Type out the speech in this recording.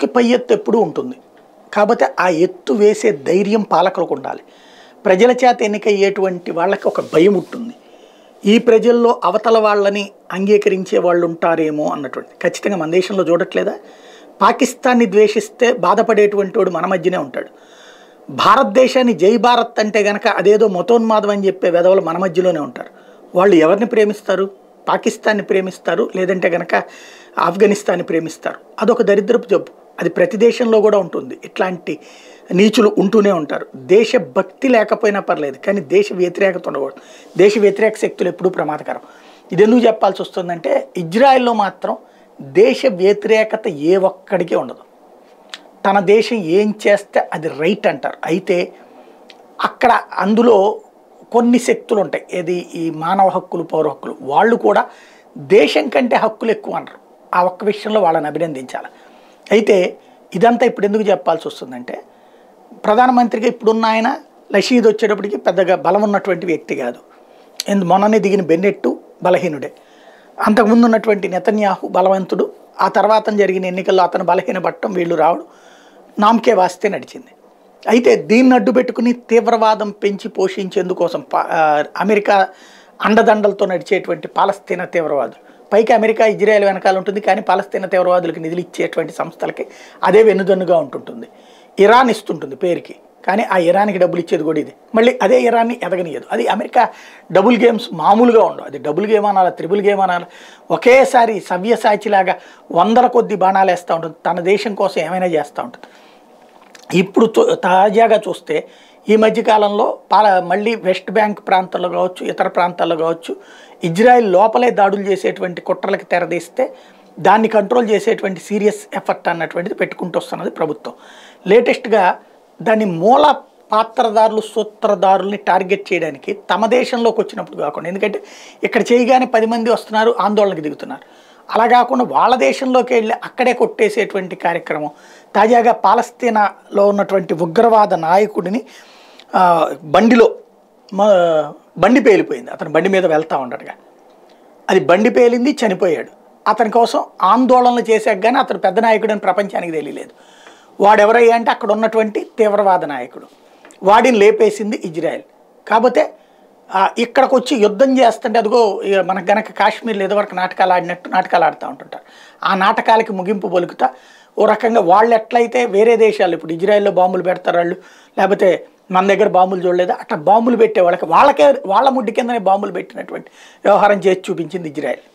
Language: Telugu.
ఎత్తుకి పై ఎత్తు ఎప్పుడూ ఉంటుంది. కాబట్టి ఆ ఎత్తు వేసే ధైర్యం పాలకులకు ఉండాలి. ప్రజల చేత ఎన్నికయ్యేటువంటి వాళ్ళకి ఒక భయం ఉంటుంది. ఈ ప్రజల్లో అవతల వాళ్ళని అంగీకరించే వాళ్ళు ఉంటారేమో అన్నటువంటి. ఖచ్చితంగా మన దేశంలో చూడట్లేదా? పాకిస్తాన్ని ద్వేషిస్తే బాధపడేటువంటి వాడు మన మధ్యనే ఉంటాడు. భారతదేశాన్ని జై భారత్ అంటే గనక అదేదో మతోన్మాదం అని చెప్పే వెధవలు మన మధ్యలోనే ఉంటారు. వాళ్ళు ఎవరిని ప్రేమిస్తారు? పాకిస్తాన్ని ప్రేమిస్తారు, లేదంటే గనక ఆఫ్ఘనిస్తాన్ని ప్రేమిస్తారు. అదొక దరిద్రపు జబ్బు. అది ప్రతి దేశంలో కూడా ఉంటుంది. ఇట్లాంటి నీచులు ఉంటూనే ఉంటారు. దేశభక్తి లేకపోయినా పర్లేదు, కానీ దేశ వ్యతిరేకత ఉండకూడదు. దేశ వ్యతిరేక శక్తులు ఎప్పుడూ ప్రమాదకరం. ఇది ఎందుకు చెప్పాల్సి వస్తుందంటే, ఇజ్రాయెల్లో మాత్రం దేశ వ్యతిరేకత ఏ ఒక్కడికే ఉండదు. తన దేశం ఏం చేస్తే అది రైట్ అంటారు. అయితే అక్కడ అందులో కొన్ని శక్తులు ఉంటాయి. ఏది ఈ మానవ హక్కులు, పౌర హక్కులు, వాళ్ళు కూడా దేశం కంటే హక్కులు ఎక్కువ అనరు. ఆ ఒక్క విషయంలో వాళ్ళని అభినందించాలి. అయితే ఇదంతా ఇప్పుడు ఎందుకు చెప్పాల్సి వస్తుందంటే, ప్రధానమంత్రిగా ఇప్పుడున్న ఆయన రషీద్ వచ్చేటప్పటికి పెద్దగా బలం ఉన్నటువంటి వ్యక్తి కాదు. మొన్ననే దిగిన బెన్నెట్టు బలహీనుడే. అంతకుముందు ఉన్నటువంటి నెతన్యాహు బలవంతుడు. ఆ తర్వాత జరిగిన ఎన్నికల్లో అతను బలహీనపడటం, వీళ్ళు రావడం నామకే వాస్తే నడిచింది. అయితే దీన్ని అడ్డు పెట్టుకుని తీవ్రవాదం పెంచి పోషించేందుకోసం అమెరికా అండదండలతో నడిచేటువంటి పాలస్తీనా తీవ్రవాదులు, పైకి అమెరికా ఇజ్రాయెల్ వెనకాల ఉంటుంది, కానీ పాలస్తీనా తీవ్రవాదులకు నిధులు ఇచ్చేటువంటి సంస్థలకి అదే వెన్నుదన్నుగా ఉంటుంటుంది. ఇరాన్ ఇస్తుంటుంది పేరుకి, కానీ ఆ ఇరాన్కి డబ్బులు ఇచ్చేది కూడా ఇది. మళ్ళీ అదే ఇరాన్ని ఎదగనియదు. అది అమెరికా డబుల్ గేమ్స్ మామూలుగా ఉండవు. అది డబుల్ గేమ్ అనాలి, త్రిబుల్ గేమ్ అనాలి. ఒకేసారి సవ్యసాచిలాగా వందల కొద్ది బాణాలు వేస్తూ ఉంటుంది. తన దేశం కోసం ఏమైనా చేస్తూ ఉంటుంది. ఇప్పుడు తాజాగా చూస్తే ఈ మధ్యకాలంలో మళ్ళీ వెస్ట్ బ్యాంక్ ప్రాంతాల్లో కావచ్చు, ఇతర ప్రాంతాల్లో కావచ్చు, ఇజ్రాయెల్ లోపలే దాడులు చేసేటువంటి కుట్రలకు తెరదీస్తే దాన్ని కంట్రోల్ చేసేటువంటి సీరియస్ ఎఫర్ట్ అన్నటువంటిది పెట్టుకుంటూ వస్తున్నది ప్రభుత్వం. లేటెస్ట్గా దాని మూల పాత్రదారులు, సూత్రధారుల్ని టార్గెట్ చేయడానికి తమ దేశంలోకి వచ్చినప్పుడు కాకుండా, ఎందుకంటే ఇక్కడ చేయగానే 10 మంది వస్తున్నారు, ఆందోళనకు దిగుతున్నారు. అలా కాకుండా వాళ్ళ దేశంలోకి వెళ్ళి అక్కడే కొట్టేసేటువంటి కార్యక్రమం. తాజాగా పాలస్తీనాలో ఉన్నటువంటి ఉగ్రవాద నాయకుడిని బండి పేలిపోయింది. అతను బండి మీద వెళ్తూ ఉండగా అది బండి పేలింది, చనిపోయాడు. అతని కోసం ఆందోళనలు చేశాక కానీ అతను పెద్ద నాయకుడు అని ప్రపంచానికి తెలియలేదు. వాడెవరయ్యా అంటే అక్కడ ఉన్నటువంటి తీవ్రవాద నాయకుడు. వాడిని లేపేసింది ఇజ్రాయెల్. కాకపోతే ఇక్కడికి వచ్చి యుద్ధం చేస్తుంటే, అదిగో మనకు గనక కాశ్మీర్లో ఏదోవరకు నాటకాలు ఆడినట్టు నాటకాలు ఆడుతూ ఉంటుంటారు. ఆ నాటకాలకి ముగింపు పలుకుతా ఓ రకంగా వాళ్ళు ఎట్లయితే వేరే దేశాలు ఇప్పుడు ఇజ్రాయెల్లో బాంబులు పెడతారు వాళ్ళు, లేకపోతే మన దగ్గర బాంబులు చూడలేదు, అట్లా బాంబులు పెట్టే వాళ్ళకి వాళ్ళ ముడ్డి కిందనే బాంబులు పెట్టినటువంటి వ్యవహారం చేసి చూపించింది ఇజ్రాయెల్.